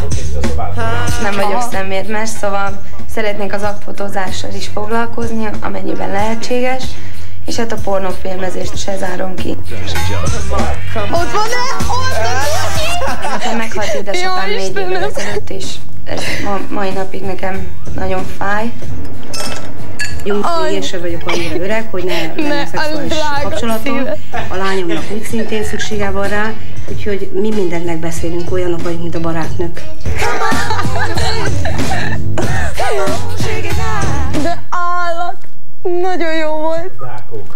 Nem vagyok szemérmes, szóval szeretnék az akfotózással is foglalkozni, amennyiben lehetséges, és hát a pornófilmezést se zárom ki. Ott van-e? Nekem meghalt édesapám 4 évvel ezelőtt, és ez mai napig nekem nagyon fáj. Jó, én sem vagyok annyira öreg, hogy ne lenne szexuális kapcsolatom. A lányomnak úgy szintén szüksége van rá, úgyhogy mi mindent megbeszélünk, olyanok vagyunk, mint a barátnők. De állat! Nagyon jó volt! Rákok.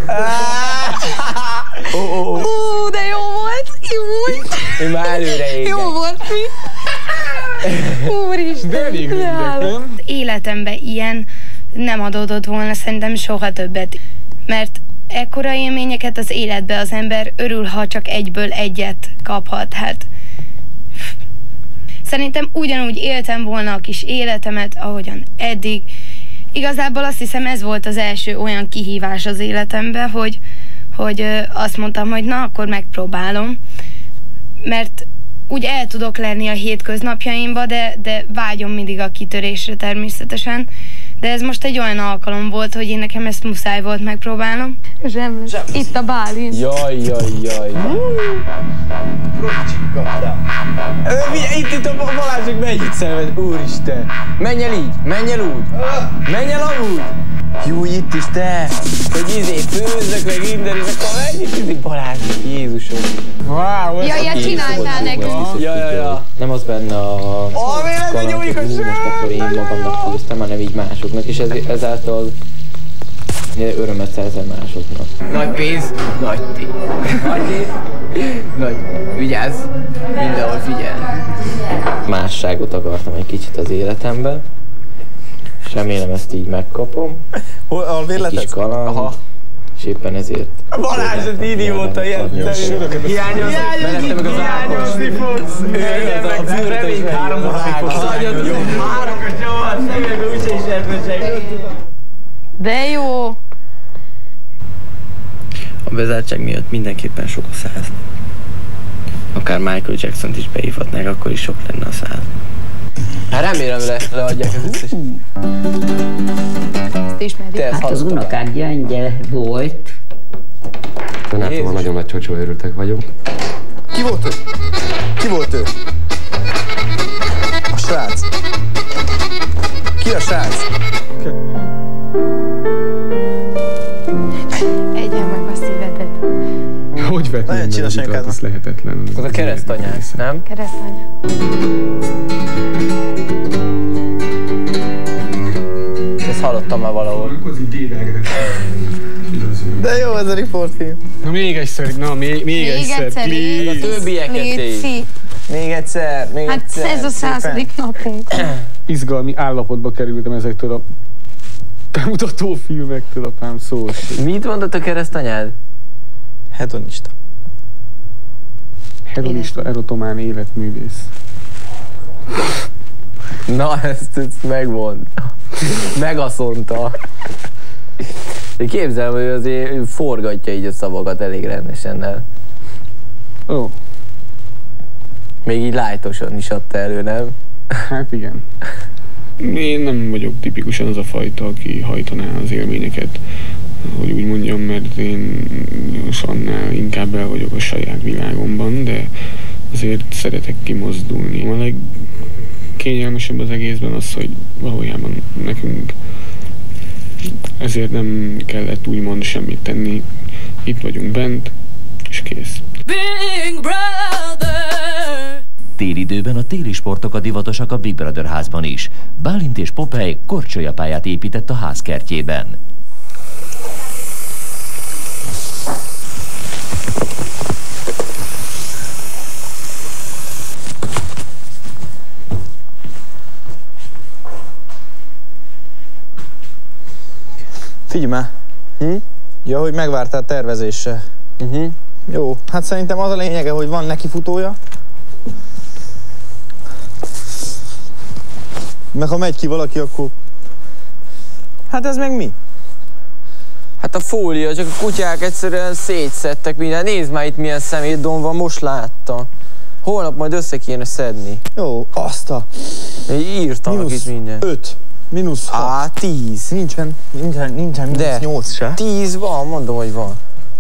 De jó volt! Jó volt! Ő már előre éget. Jó volt mi? Úristen! De elég rövidek, nem? Életemben ilyen nem adódott volna szerintem soha többet. Mert ekkora élményeket az életbe az ember örül, ha csak egyből egyet kaphat. Hát szerintem ugyanúgy éltem volna a kis életemet, ahogyan eddig. Igazából azt hiszem, ez volt az első olyan kihívás az életemben, hogy azt mondtam, hogy na, akkor megpróbálom. Mert úgy el tudok lenni a hétköznapjaimba, de vágyom mindig a kitörésre természetesen. De ez most egy olyan alkalom volt, hogy én nekem ezt muszáj volt megpróbálnom. Zsemlős. Itt a Bálint. Jaj. Itt a Balázsok megy itt szenved, úristen. Menj el így, menj el úgy, menj el amúgy. Jó, itt is te, hogy főzzök meg minden, és akkor menj itt Balázsok, Jézusom. Wow, Ja, csináltál nekünk. Ja. Nem az benne a kaland, hogy most akkor én magamnak főztem, hanem így másoknak, és ezáltal örömet szerzel másoknak. Nagy pénz, nagy tény. Nagy, vigyázz, mindenhol figyelj. Másságot akartam egy kicsit az életemben, és remélem ezt így megkapom. Egy kis kaland, és éppen ezért... Balázs, az idióta, ilyen hiányozni meg az Ákos. A fűrtemény 3 órákos. Az agyad jó, 3-os nyomás, szegedbe úgyse is erbőség. De jó! A bezártság miatt mindenképpen sok a 100. Akár Michael Jackson-t is behívhatnák, akkor is sok lenne a 100. Hát remélem leadják az összes. Ezt ismerik. Hát az unokád gyöngye volt. Tanácsolva nagyon nagy csocsóőrültek vagyunk. Ki volt ő? Ki volt ő? A srác. Ki a srác? Egyen meg a szívedet. Hogy vetném meg az utat, ez lehetetlen. Az a keresztanyák, nem? Keresztanyák. Ezt hallottam már valahol. De jó ez a riportfilm. Na még egyszer, még egyszer, please. A többieket is. Még egyszer. Hát ez a 100. napunk. Izgalmi állapotba kerültem ezektől a bemutató filmektől, apám szó. Mit mondott a keresztanyád? Hedonista. Hedonista, erotomán életművész. Na, ezt megmond. Megaszonta. Képzelem, hogy azért forgatja így a szavakat elég rendesen. Ó. Még így lájtosan is adta elő, nem? Hát igen. Én nem vagyok tipikusan az a fajta, aki hajtaná az élményeket, hogy úgy mondjam, mert én annál inkább el vagyok a saját világomban, de azért szeretek kimozdulni. A legkényelmesebb az egészben az, hogy valójában nekünk ezért nem kellett úgymond semmit tenni. Itt vagyunk bent, és kész. Big Brother! Télidőben a téli sportok a divatosak a Big Brother házban is. Bálint és Popeye korcsolyapályát épített a ház kertjében. Figyelj már. Ja, hogy megvártál tervezéssel. Jó, hát szerintem az a lényege, hogy van neki futója. Meg ha megy ki valaki, akkor... Hát ez meg mi? Hát a fólia, csak a kutyák egyszerűen szétszedtek minden. Nézd már itt milyen szemétdom van, most láttam. Holnap majd össze kéne szedni. Jó, azt a... Írtam itt minden. 5. Mínusz 6. Á, 10. Nincsen mínusz 8 se. 10 van, mondom, hogy van.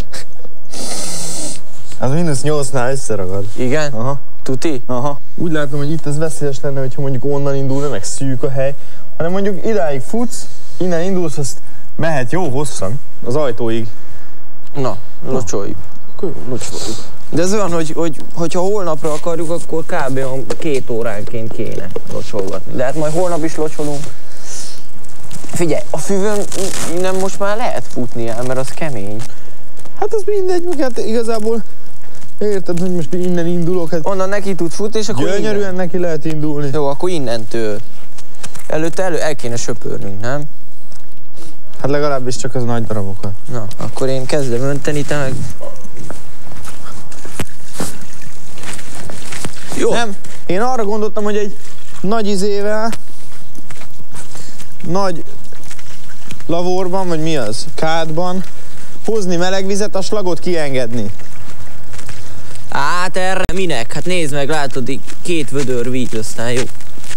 Az mínusz 8-nál összeragad. Igen? Aha. Tuti? Aha. Úgy látom, hogy itt ez veszélyes lenne, hogyha mondjuk onnan indulna, meg szűk a hely, hanem mondjuk idáig futsz, innen indulsz, azt mehet jó hosszan az ajtóig. Na, locsoljuk. Akkor locsoljuk. De ez olyan, hogyha holnapra akarjuk, akkor kb. 2 óránként kéne locsolgatni. De hát majd holnap is locsolunk. Figyelj, a füvön innen most már lehet futni el, mert az kemény. Hát az mindegy, meg hát igazából érted, hogy most innen indulok. Hát onnan neki tud futni, és akkor gyönyörűen neki lehet indulni. Jó, akkor innentől. Előtte el kéne söpörnünk, nem? Hát legalábbis csak az nagy darabokat. Na, akkor én kezdem önteni, te meg... Jó. Nem, én arra gondoltam, hogy egy nagy izével, nagy lavorban, vagy mi az, kádban, hozni meleg vizet, a slagot kiengedni. Hát erre minek? Hát nézd meg, látod, 2 vödör víz, aztán jó.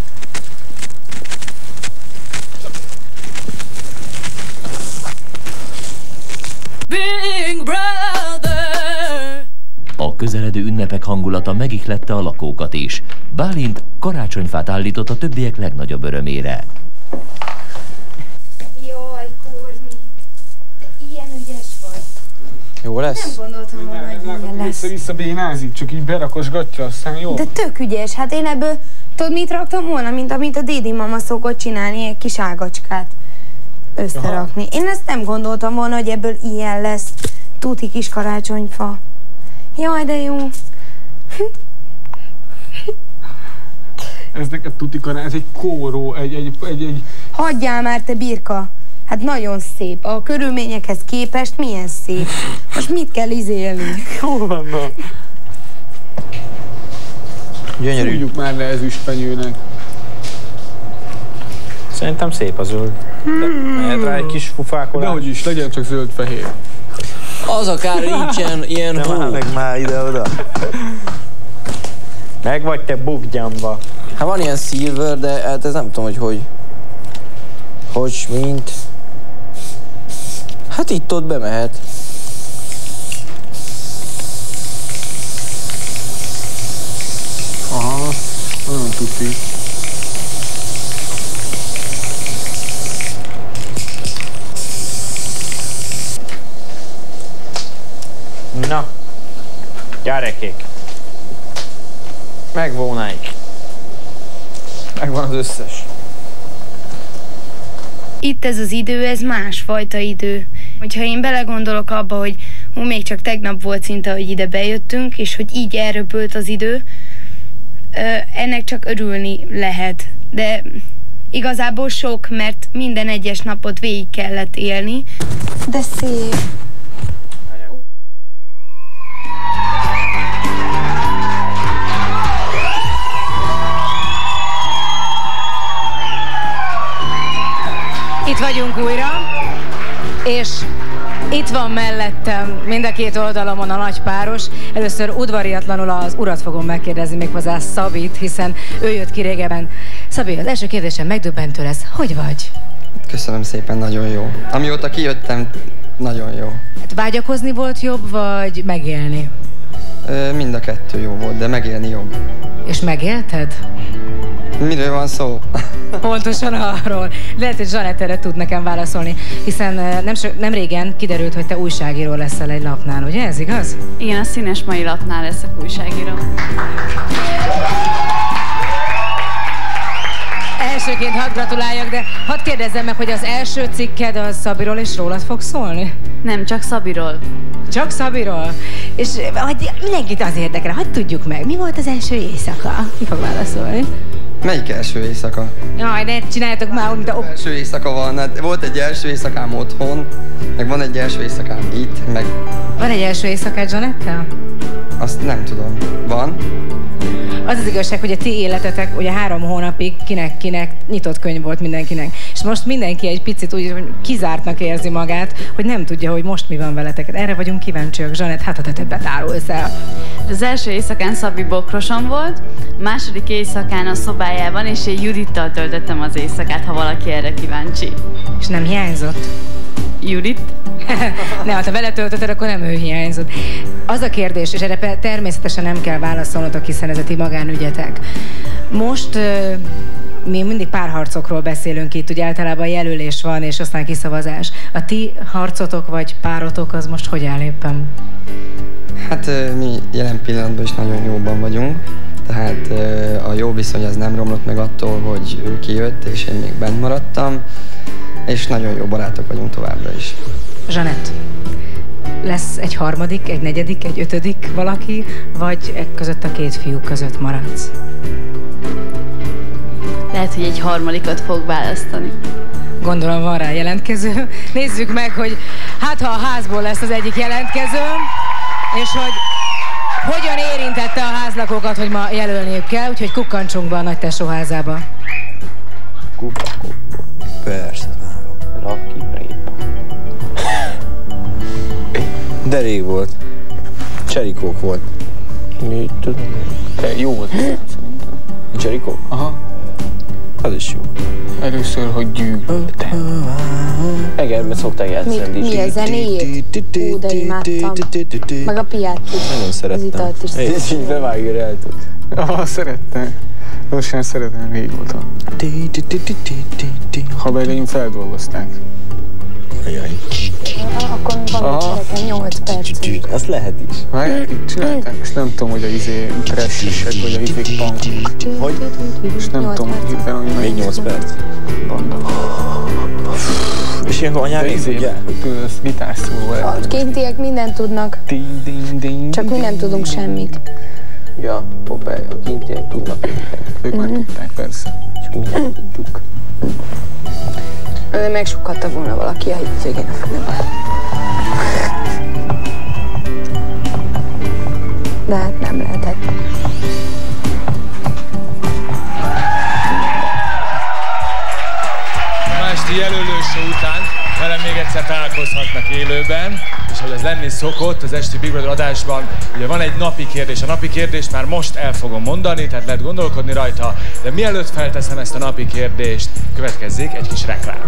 Big Brother! A közeledő ünnepek hangulata megihlette a lakókat is. Bálint karácsonyfát állított a többiek legnagyobb örömére. Jaj, Korni, de ilyen ügyes vagy. Jó lesz? Nem gondoltam volna, hogy ilyen lesz. Vissza bénázik, csak így berakosgatja, aztán jó. De tök ügyes, hát én ebből, tudod mit raktam volna, mint amit a Dédi mama szokott csinálni, egy kis ágacskát összerakni. Én ezt nem gondoltam volna, hogy ebből ilyen lesz. Tuti kis karácsonyfa. Jaj, de jó. Ez neked tuti karácsony, ez egy kóró, egy... Hagyjál már, te birka. Hát nagyon szép. A körülményekhez képest milyen szép. Most mit kell izélni? Jó van, na. Gyönyörű. Fújjuk már le ezüstfenyőnek. Szerintem szép a zöld. De mehet rá egy kis fufákolás. Dehogy is, legyen csak zöld-fehér. Az akár nincsen ilyen hó. Meg már ide-oda. Meg vagy te buggyamba. Hát van ilyen silver, de hát ez nem tudom, hogy mint. Hát itt-ott bemehet. Aha, nagyon tuti. Na, gyerekek. Megvonáig. Megvan az összes. Itt ez az idő, ez másfajta idő. Hogyha én belegondolok abba, hogy még csak tegnap volt szinte, hogy ide bejöttünk, és hogy így elröpült az idő, ennek csak örülni lehet. De igazából sok, mert minden egyes napot végig kellett élni. De szép. Itt vagyunk újra, és itt van mellettem mind a két oldalamon a nagy páros. Először udvariatlanul az urat fogom megkérdezni, méghozzá Szabit, hiszen ő jött ki régebben. Szabi, az első kérdésem megdöbbentő lesz. Hogy vagy? Köszönöm szépen, nagyon jó. Amióta kijöttem, nagyon jó. Hát vágyakozni volt jobb, vagy megélni? Mind a kettő jó volt, de megélni jobb. És megélted? Miről van szó? Pontosan arról. Lehet, hogy Zsanett erre tud nekem válaszolni, hiszen nem régen kiderült, hogy te újságíró leszel egy lapnál, ugye ez igaz? Igen, a Színes Mai lapnál leszek újságíró. Elsőként hadd gratuláljak, de hadd kérdezzem meg, hogy az első cikked az Szabiról és rólad fog szólni? Nem, csak Szabiról. Csak Szabiról? És hogy mindenkit az érdekel, hogy tudjuk meg, mi volt az első éjszaka? Ki fog válaszolni? Melyik első éjszaka? Jaj, ne csináljátok már, mint a... Első éjszaka van, hát volt egy első éjszakám otthon, meg van egy első éjszakám itt, meg... Van egy első éjszakád Zsanettel? Azt nem tudom. Van? Az az igazság, hogy a ti életetek ugye 3 hónapig kinek nyitott könyv volt mindenkinek. És most mindenki egy picit úgy, hogy kizártnak érzi magát, hogy nem tudja, hogy most mi van veletek. Erre vagyunk kíváncsiak, Zsanett, hát ha te többet árulsz el. Az első éjszakán Szabi Bokroson volt, a második éjszakán a szobájában, és én Judittal töltöttem az éjszakát, ha valaki erre kíváncsi. És nem hiányzott? Judit? Ne, ha vele töltötted, akkor nem ő hiányzott. Az a kérdés, és erre természetesen nem kell válaszolnotok, hiszen ez a ti magánügyetek. Most mi mindig párharcokról beszélünk itt, ugye általában jelölés van, és aztán kiszavazás. A ti harcotok vagy párotok az most hogy áll éppen? Hát mi jelen pillanatban is nagyon jóban vagyunk. Tehát a jó viszony az nem romlott meg attól, hogy ő kijött, és én még bent maradtam. És nagyon jó barátok vagyunk továbbra is. Zsanett, lesz egy harmadik, egy negyedik, egy ötödik valaki, vagy között a 2 fiú között maradsz? Lehet, hogy egy harmadikat fog választani. Gondolom van rá jelentkező. Nézzük meg, hogy hát ha a házból lesz az egyik jelentkező, és hogy hogyan érintette a házlakókat, hogy ma jelölniük kell, úgyhogy kukkantsunk be a nagy tesóházába. Persze, várom. Raki prépa. De rég volt. Cserikók volt. Mit tudom. De jó volt szerintem. Cserikók? Aha. Az is jó. Először, hogy gyűlöltem. Egerben szokták játszani. Mi a zenéjét? Ú, de imádtam. Meg a piát is. Nagyon szerettem. Az italt is szerettem. És így bevágja rajtuk. Szerettem. Most sem szeretem régóta. Haverjaim feldolgozták. Ajaj. Akkor van 8 perc. Azt lehet is. Várják, itt csinálták, és nem tudom, hogy a pressisek, vagy a punk. Hogy? És nem tudom, hogy hirtelen, hogy még 8 perc. Banda. És ilyenkor anyám még tudják? Ezt gitárszóval. A kintiek mindent tudnak. Csak mi nem tudunk semmit. Ja, Popeye, a kintiek tudnak mindent. Ők már tudták, persze. Csak mi nem tudtuk. De megsukadta volna valaki a végén a fülöm. De hát nem lehetett. Ma esti jelölőshow után velem még egyszer találkozhatnak élőben, és hogy ez lenni szokott az esti Big Brother adásban, ugye van egy napi kérdés. A napi kérdést már most el fogom mondani, tehát lehet gondolkodni rajta, de mielőtt felteszem ezt a napi kérdést, következzék egy kis reklám.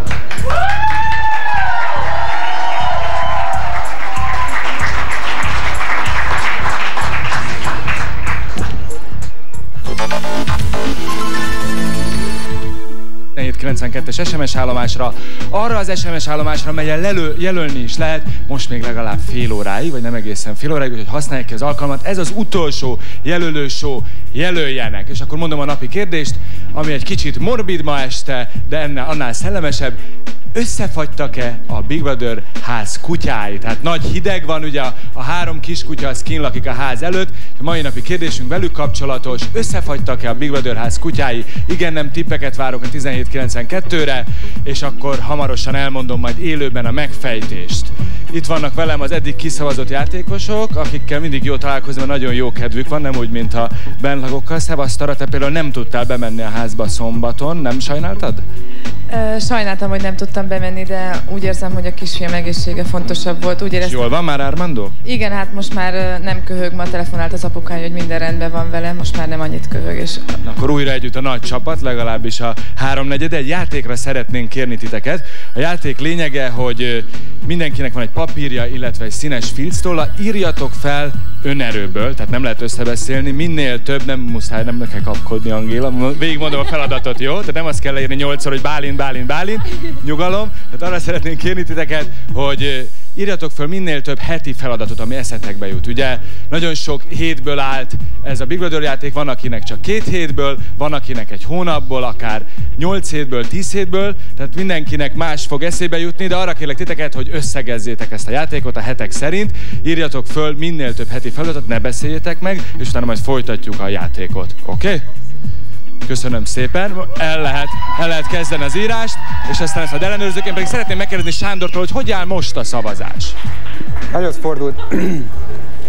...92-es SMS állomásra, arra az SMS állomásra, melyen jelölni is lehet, most még legalább fél óráig, vagy nem egészen fél óráig, úgyhogy használják ki az alkalmat. Ez az utolsó jelölő show, jelöljenek. És akkor mondom a napi kérdést, ami egy kicsit morbid ma este, de annál szellemesebb. Összefagytak-e a Big Brother ház kutyái? Tehát nagy hideg van, ugye a 3 kiskutya az kint lakik a ház előtt. A mai napi kérdésünk velük kapcsolatos. Összefagytak-e a Big Brother ház kutyái? Igen, nem tippeket várok a 1792-re, és akkor hamarosan elmondom majd élőben a megfejtést. Itt vannak velem az eddig kiszavazott játékosok, akikkel mindig jó találkozni, mert nagyon jó kedvük van, nem úgy, mint a bentlagokkal. Szevasz Tara, te például nem tudtál bemenni a házba szombaton, nem sajnáltad? Sajnáltam, hogy nem tudtam bemenni, de úgy érzem, hogy a kisfiam egészsége fontosabb volt. Úgy éreztem... Jól van már Armando? Igen, hát most már nem köhög, ma telefonált az apukája, hogy minden rendben van vele, most már nem annyit köhög. És... Akkor újra együtt a nagy csapat, legalábbis a 3/4. Egy játékra szeretnénk kérni titeket. A játék lényege, hogy mindenkinek van egy papírja, illetve egy színes filctolla, írjatok fel önerőből, tehát nem lehet összebeszélni, minél több, nem muszáj, nem kell kapkodni, Angéla, végigmondom a feladatot, jó? Tehát nem azt kell leírni 8-szor, hogy Bálint, nyugalom. Tehát arra szeretnénk kérni titeket, hogy írjatok föl minél több heti feladatot, ami eszetekbe jut. Ugye nagyon sok hétből állt ez a Big Brother játék, van akinek csak 2 hétből, van akinek egy hónapból, akár 8 hétből, 10 hétből, tehát mindenkinek más fog eszébe jutni, de arra kérlek titeket, hogy összegezzétek ezt a játékot a hetek szerint, írjatok föl minél több heti feladatot, ne beszéljétek meg, és utána majd folytatjuk a játékot. Oké? Okay? Köszönöm szépen, el lehet kezdeni az írást, és aztán ezt ellenőrzők. Én pedig szeretném megkérdezni Sándortól, hogy áll most a szavazás. Előtt fordult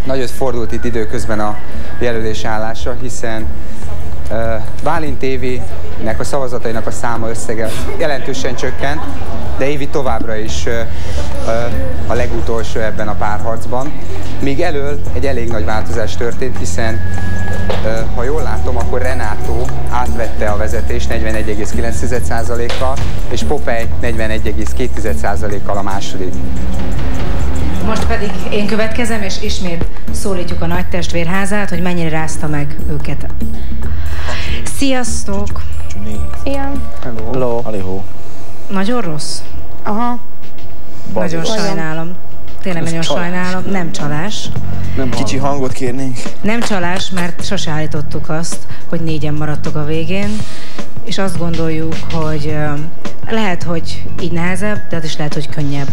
nagyot fordult itt időközben a jelölés állása, hiszen Bálint Évinek a szavazatainak a száma összege jelentősen csökkent, de Évi továbbra is a legutolsó ebben a párharcban. Míg elől egy elég nagy változás történt, hiszen ha jól látom, akkor Renato átvette a vezetést 41,9%-kal, és Popeye 41,2%-kal a második. Most pedig én következem, és ismét szólítjuk a nagy testvérházát, hogy mennyire rázta meg őket. Sziasztok! Szia! Hello! Hello! Nagyon rossz? Aha. Nagyon sajnálom. Tényleg nagyon sajnálom. Nem csalás. Kicsi hangot kérnénk. Nem csalás, mert sose állítottuk azt, hogy 4-en maradtok a végén, és azt gondoljuk, hogy lehet, hogy így nehezebb, de az is lehet, hogy könnyebb.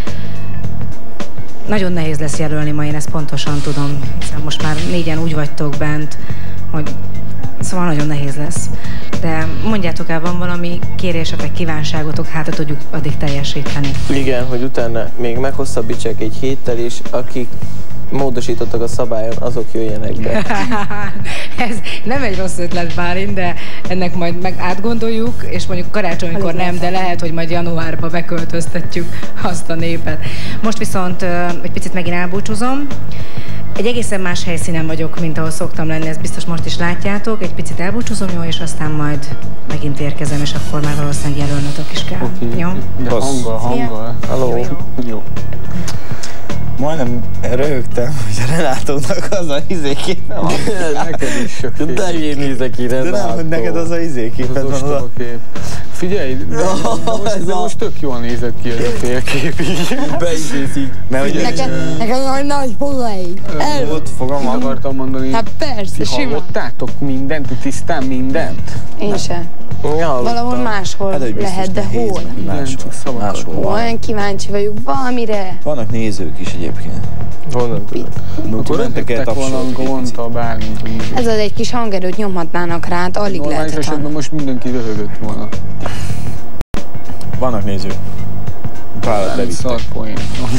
Nagyon nehéz lesz jelölni ma, én ezt pontosan tudom, hiszen most már 4-en úgy vagytok bent, hogy szóval nagyon nehéz lesz. De mondjátok el, van valami kérésetek, kívánságotok, hát tudjuk addig teljesíteni. Igen, hogy utána még meghosszabbítsák egy héttel, és akik módosítottak a szabályon, azok jöjjenek be. Ez nem egy rossz ötlet, Bálint, de ennek majd meg átgondoljuk, és mondjuk karácsonykor nem, de lehet, hogy majd januárba beköltöztetjük azt a népet. Most viszont egy picit megint elbúcsúzom. Egy egészen más helyszínen vagyok, mint ahol szoktam lenni, ezt biztos most is látjátok. Egy picit elbúcsúzom, jó, és aztán majd megint érkezem, és akkor már valószínűleg jelölnötök is kell. Okay. Jó? De hanggal. Halló. Jó. Majdnem röhögtem, hogy a Renátónak az a izéképe van. Neked is sok kép. De én nézek ki, Renátó. De nem, hogy neked az a izéképed van. Az a kép. Figyelj, de most tök jól nézett ki ez a félkép így. Beidézik. Nekem olyan nagy polai. Ott fogalmam akartam mondani. Hát persze, sima. Hallottatok mindent, tisztán mindent? Én sem. Valahol máshol lehet, de hol? Máshol. Olyan kíváncsi vagyok valamire. Vannak nézők is egyébként. Honnan tudod? Akkor röhögtek volna, amikor mondta a Bálint. Ez az egy kis hangerőt nyomhatnának rá, hát alig lehetett. Normális esetben most mindenki röhögött volna. Vannak nézők. Párat levittek. Szarpoén.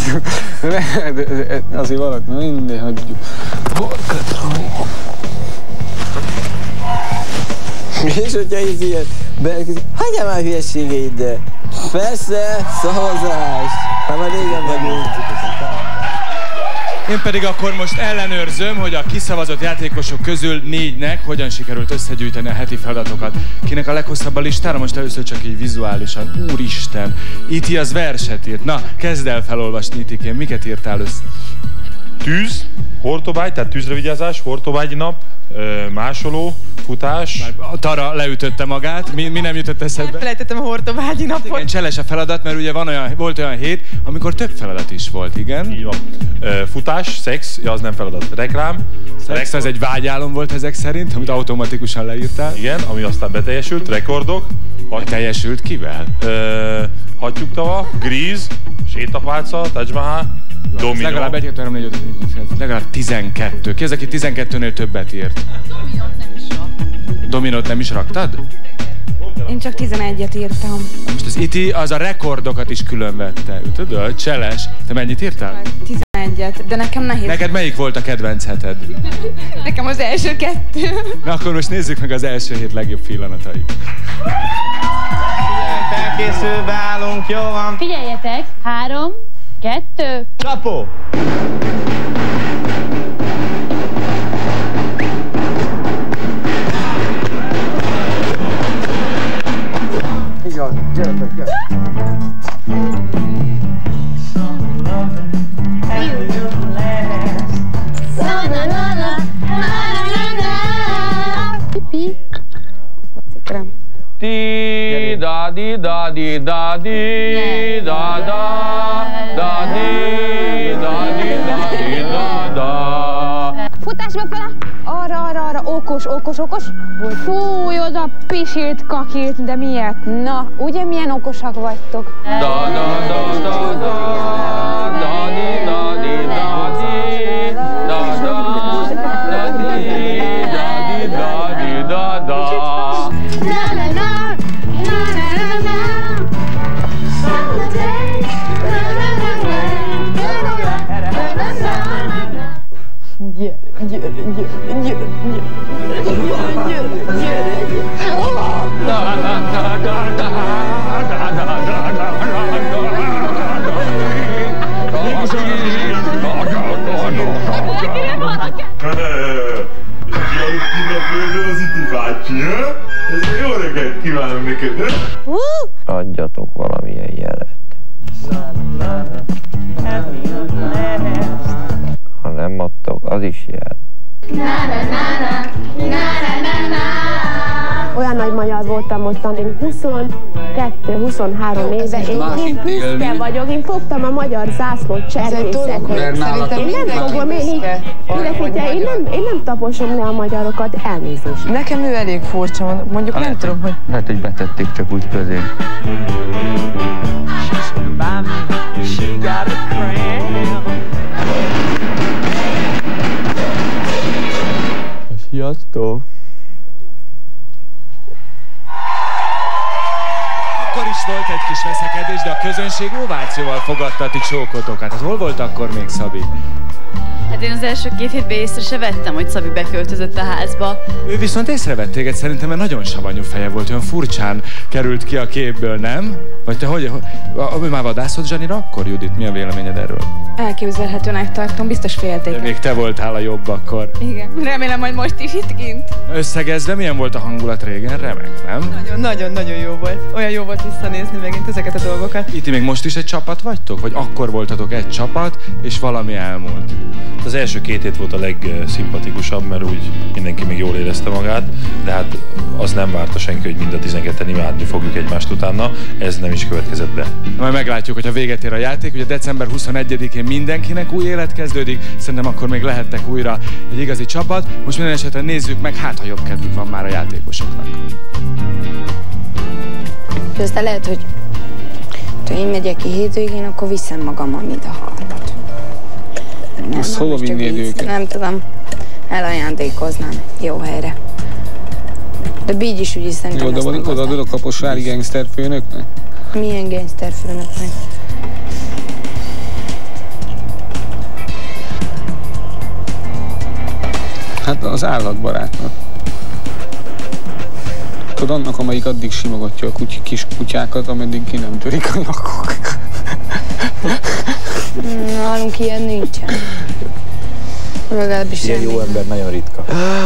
Azért valaki, na minden hagyjuk. És hogyha így ilyen beelkezik, hagyjál már hülyeségeid, de persze, szavazás! Hát már régen vagyunk. Én pedig akkor most ellenőrzöm, hogy a kiszavazott játékosok közül 4-nek hogyan sikerült összegyűjteni a heti feladatokat. Kinek a leghosszabb a listára? Most először csak így vizuálisan. Úristen! Iti az verset írt. Na, kezd el felolvasni, Itikén. Miket írtál össze? Tűz, hortobágy, tehát tűzre vigyázás, hortobágyi nap, másoló, futás. Tara leütötte magát, mi nem jutott eszedbe? Elfelejtettem a hortobágyi napot. Igen, cseles a feladat, mert ugye volt olyan hét, amikor több feladat is volt, igen? Így van. Futás, szex, ja, az nem feladat. Reklám. Szex az egy vágyálom volt ezek szerint, amit automatikusan leírtál. Igen, ami aztán beteljesült. Rekordok. Teljesült kivel? Hattyúktava, gríz, sétapálca, Taj Mahal, dominó. Legalább 1, 2, 3, 4, 5, 5, legalább 12. Ki az, aki 12-nél többet írt? Dominót nem is rak. Dominót nem is raktad? Én csak 11-et írtam. Most az Iti az a rekordokat is külön vette. Tudod? Cseles. Te mennyit írtál? 11-et, de nekem nehéz. Neked melyik volt a kedvenc heted? Nekem az első 2. Na akkor most nézzük meg az első hét legjobb pillanatait. Felkészülve állunk, jó van? Figyeljetek! 3, 2... Kapó! Igen, gyertek, gyertek! Pipi. Di da di da di da di da da da di da di da di da da. Futásba fele! Arra, okos. Fúj, oda pisilt, kakilt, de miért? Na, ugye milyen okosak vagytok? Da da da da da da di da di da di da da da di da di da da. Adjatok valamilyen jelet. Ha nem adtok, az is jel. Olyan nagy magyar voltam mostan, én 22-23 éve, én büszke vagyok, én fogtam a magyar zászlót cserkészeknek. Én nem fogom, én nem taposom le a magyarokat, elnézést. Nekem ő elég furcsa, mondjuk nem tudom, hogy... Lehet, hogy betették csak úgy közé. Sziasztok! Akkor is volt egy kis veszekedés, de a közönség ovációval fogadta a ti csókotokat. Hát hol volt akkor még Szabi? Hát én az első 2 hétben észre se vettem, hogy Szabi beköltözött a házba. Ő viszont észrevett téged szerintem, mert nagyon savanyú feje volt, olyan furcsán került ki a képből, nem? Vagy te hogy már vadászott Zsanira akkor, Judit? Mi a véleményed erről? Elképzelhetőnek tartom, biztos félték. De még te voltál a jobb akkor. Igen, remélem, hogy most is itt kint. Összegezve, milyen volt a hangulat régen? Remek, nem? Nagyon jó volt. Olyan jó volt visszanézni megint ezeket a dolgokat. Itt még most is egy csapat vagytok? Vagy akkor voltatok egy csapat, és valami elmúlt? Az első 2 hét volt a legszimpatikusabb, mert úgy mindenki még jól érezte magát, de hát az nem várta senki, hogy mind a 12-en imádni fogjuk egymást utána, ez nem is következett be. Majd meglátjuk, hogyha véget ér a játék, ugye december 21-én mindenkinek új élet kezdődik, szerintem akkor még lehettek újra egy igazi csapat. Most minden esetre nézzük meg, hát ha jobb kedvük van már a játékosoknak. Aztán lehet, hogy ha én megyek ki hétvégén, akkor viszem magammal mind a 3-at. Azt hova vinnéd őket? Nem tudom, elajándékoznám jó helyre. De így is úgy szerintem azt nem odaadod a kaposvári gangsterfőnöknek? Milyen gangsterfőnöknek? Hát az állatbarátnak. Tudod, annak, amelyik addig simogatja a kis kutyákat, ameddig ki nem törik a nyakuk. Nálunk ilyen nincsen. Legalábbis ilyen jó ember nagyon ritka.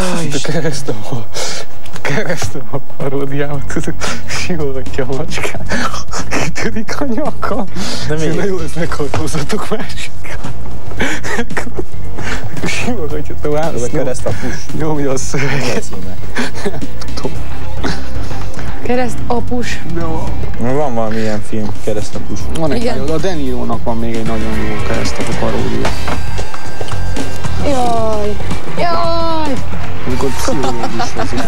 Keresztül a paródiával, tudod, simogatja a macskát, kitörik a nyaka. Na jó, ezt meghatózzatok másikkal. Simogatja tovább. Ez a keresztapus. Nyomja a szöveget. Keresztapus. Van valami ilyen film, keresztapus. Van egy nagyon, a De Nirónak van még egy nagyon jó keresztapu paródia. Jaj! Amikor pszichológus vezik.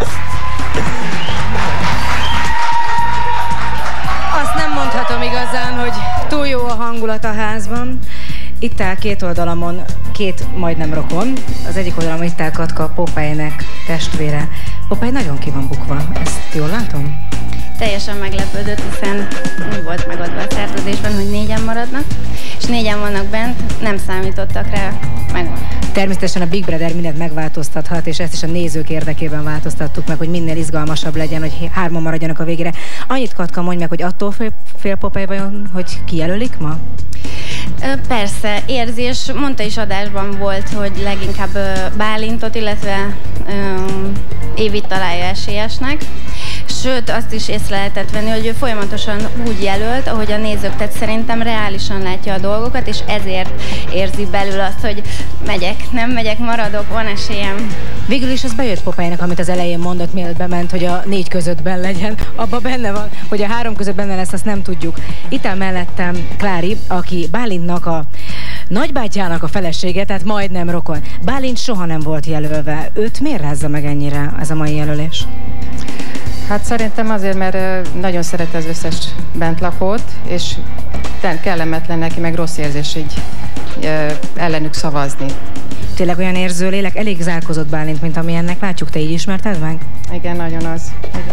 Azt nem mondhatom igazán, hogy túl jó a hangulat a házban. Itt áll 2 oldalamon 2 majdnem rokon. Az egyik oldalon itt áll Katka, Popeye-nek testvére. Popeye nagyon ki van bukva, ezt jól látom? Teljesen meglepődött, hiszen úgy volt megadva a szerződésben, hogy 4-en maradnak, és 4-en vannak bent, nem számítottak rá, megvan. Természetesen a Big Brother mindent megváltoztathat, és ezt is a nézők érdekében változtattuk meg, hogy minél izgalmasabb legyen, hogy 3-an maradjanak a végére. Annyit, Katka, mondj meg, hogy attól fél Popeye vajon, hogy kijelölik ma? Persze, érzés, mondta is adásban volt, hogy leginkább Bálintot, illetve Évit találja esélyesnek. Sőt, azt is észre lehetett venni, hogy ő folyamatosan úgy jelölt, ahogy a nézők, tehát szerintem reálisan látja a dolgokat, és ezért érzi belül azt, hogy megyek, nem megyek, maradok, van esélyem. Végül is az bejött Popeye-nek, amit az elején mondott, mielőtt bement, hogy a 4 közöttben legyen. Abban benne van, hogy a 3 között benne lesz, azt nem tudjuk. Itt áll mellettem Klári, aki Bálintnak a nagybátyjának a felesége, tehát majdnem rokon. Bálint soha nem volt jelölve. Őt miért rázza meg ennyire ez a mai jelölés? Hát szerintem azért, mert nagyon szereti az összes bentlakót, és kellemetlen neki, meg rossz érzés így ellenük szavazni. Tényleg olyan érző lélek, elég zárkozott Bálint, mint amilyennek látjuk, te így ismerted meg? Igen, nagyon az. Igen.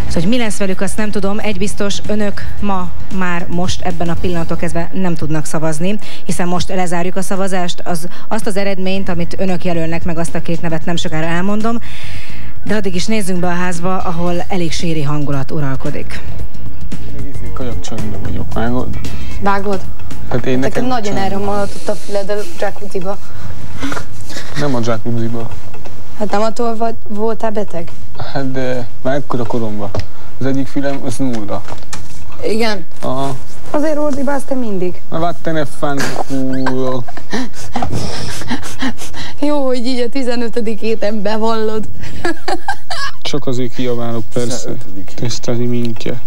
Szóval, hogy mi lesz velük, azt nem tudom. Egy biztos, önök ma már most ebben a pillanattól kezdve nem tudnak szavazni, hiszen most lezárjuk a szavazást. Azt az eredményt, amit önök jelölnek meg, azt a két nevet nem sokára elmondom. De addig is nézzünk be a házba, ahol elég séri hangulat uralkodik. Kajakcsapda vagyok, vágod? Vágod? Hát én nekem nagyon elromolhatott a füled a jacuzziba. Nem a jacuzziba. Hát nem attól voltál beteg? Hát de már ekkora koromban. Az egyik fülem az 0. Igen? Aha. Azért ordibálsz te mindig. Ma vattene fanculo. Jó, hogy így a 15. héten bevallod. Csak azért kiabálok, persze. Tiszteli minkje.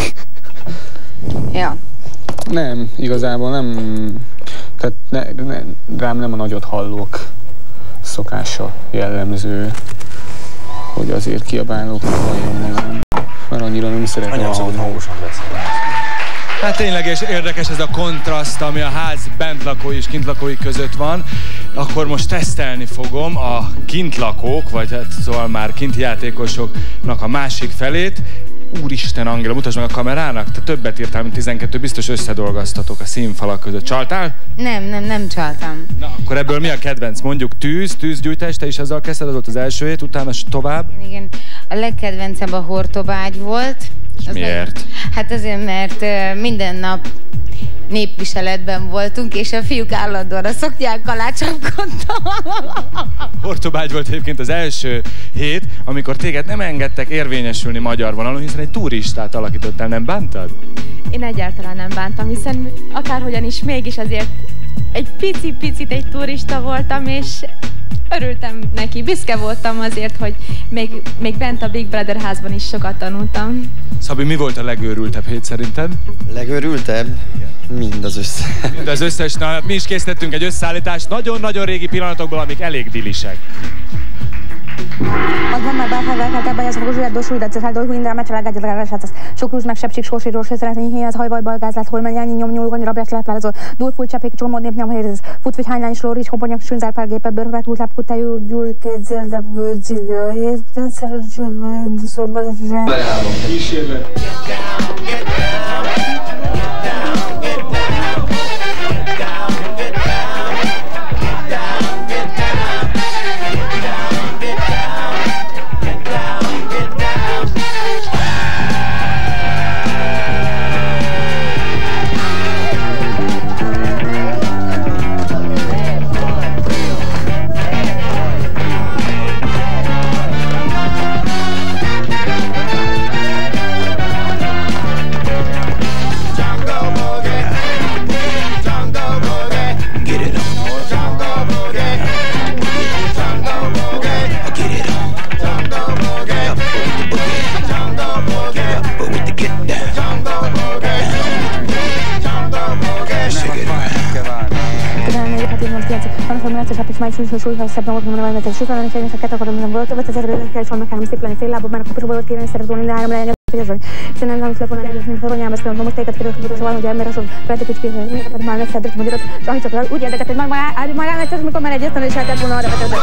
Ja. Nem, igazából nem. Tehát rám nem a nagyot hallók szokása jellemző, hogy azért kiabálok, mert annyira nem szeretem hallani. Hát tényleg és érdekes ez a kontraszt, ami a ház bentlakói és kintlakói között van. Akkor most tesztelni fogom a kintlakók, vagy hát szóval már kinti játékosoknak a másik felét. Úristen, Angéla, mutasd meg a kamerának, te többet írtál, mint 12, biztos összedolgoztatok a színfalak között. Csaltál? Nem csaltam. Na, akkor ebből mi a kedvenc? Mondjuk tűzgyújtás, te is azzal kezdted, az volt az első hét, utána tovább? Igen, a legkedvencebb a hortobágy volt. És miért? Hát azért, mert minden nap népviseletben voltunk, és a fiúk állandóan a szoknyák alá csapkodtak. Hortobágy volt egyébként az első hét, amikor téged nem engedtek érvényesülni magyar vonalon, hiszen egy turistát alakítottál, nem bántad? Én egyáltalán nem bántam, hiszen akárhogyan is mégis azért egy picit egy turista voltam, és örültem neki, büszke voltam azért, hogy még bent a Big Brother házban is sokat tanultam. Szabi, mi volt a legőrültebb hét szerinted? Legőrültebb? Mind az összes. Mind az összes. Na, mi is készítettünk egy összeállítást nagyon-nagyon régi pillanatokból, amik elég dilisek. Azban már bárhányváltál bejazok a zsúlyát dosul, de ceszál dolgú indrám, meccselá gágyat hát az sok rúzs meg sepsik, sorsi rós, szeretnény héjaz, hajvaj, balgázlát, hol menjányi, nyom, nyúl, ganyra, brek, leplázol, dúl, fúj, csapék, csomód, nép, nyom, hérzez, fut, vagy hánylány, slór, is, hoponyak, sünzár, párgépe, bőrvek, út, lápkú, tejú, gyúl, kézzel, de bőzidő, hézben, szerűcsődben, szobban, kísérlet. súlyhoz szebb napot mondom, hogy ez súlytalan, és én is a kettő akarom, volt, vagy az ezerben kell soha nekem szép lenni fél lábban, mert a kaposba volt kérni, szeret volni, de három lejjel, hogy az, hogy hiszen nem telefonálni, és mint horonyám, ezt mondom, most téged kérdezem, hogy soha, hogy ember azon, feltek egy kérni, minket már lesz szedett magyarot, és annyi csak úgy érdekelt, hogy már elmegy, mikor már egyetlen, és lehetett volna arra vetetni.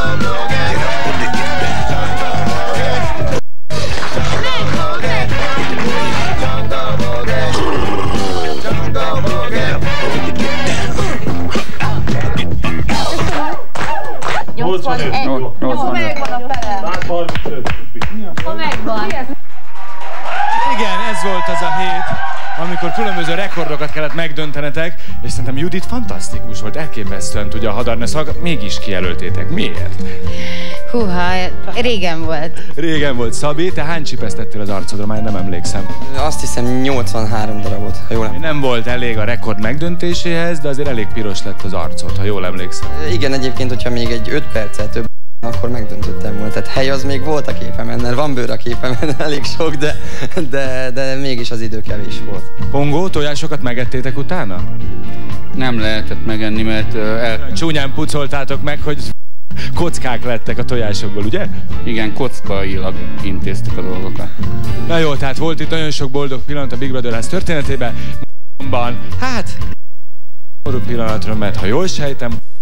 Igen, ez volt az a hét, amikor különböző rekordokat kellett megdöntenetek, és szerintem Judit fantasztikus volt, elképesztően tudja hadarni a szavakat, mégis kijelöltétek. Miért? Húha, régen volt. Régen volt. Szabi, te hány csipesztettél az arcodra? Már nem emlékszem. Azt hiszem 83 darabot, ha jól emlékszem. Nem volt elég a rekord megdöntéséhez, de azért elég piros lett az arcod, ha jól emlékszem. Igen, egyébként, hogyha még egy 5 perccel több, akkor megdöntöttem volna. Tehát hely az még volt a képemen, mert van bőr a képemen, elég sok, de mégis az idő kevés volt. Pongó, tojásokat megettétek utána? Nem lehetett megenni, mert csúnyán pucoltátok meg, hogy kockák lettek a tojásokból, ugye? Igen, kockailag intéztük a dolgokat. Na jó, tehát volt itt nagyon sok boldog pillanat a Big Brother ház történetében. Hát, pillanatra, mert ha jól sejtem,